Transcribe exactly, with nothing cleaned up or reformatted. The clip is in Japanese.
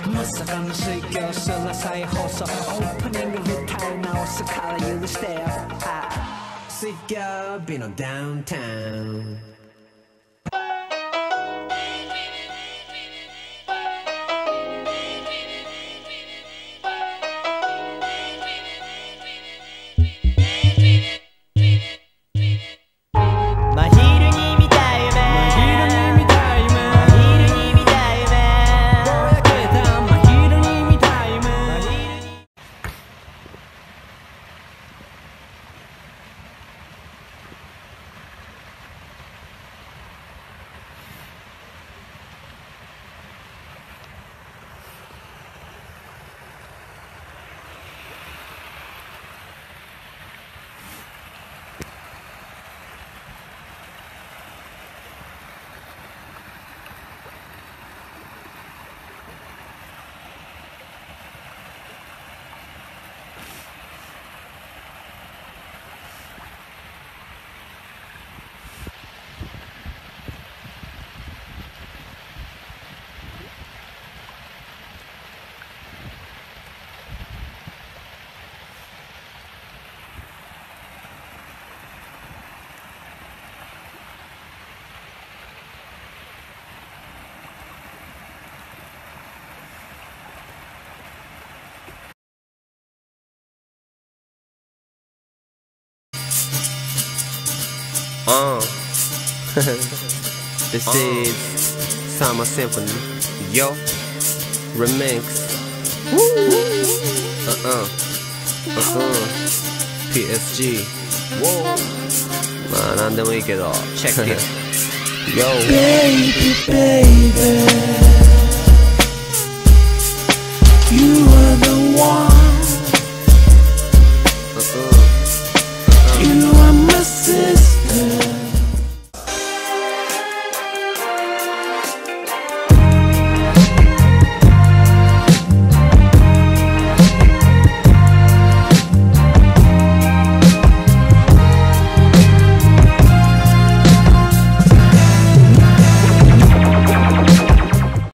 まさかの水郷すら再放送オープニング歌い直すから許してよ水曜日のダウンタウン Uh, this is Summer Symphony, yo, remix. Uh-uh, uh-uh, ピーエスジー. まあなんでもいいけど check it. Yo, baby, baby, you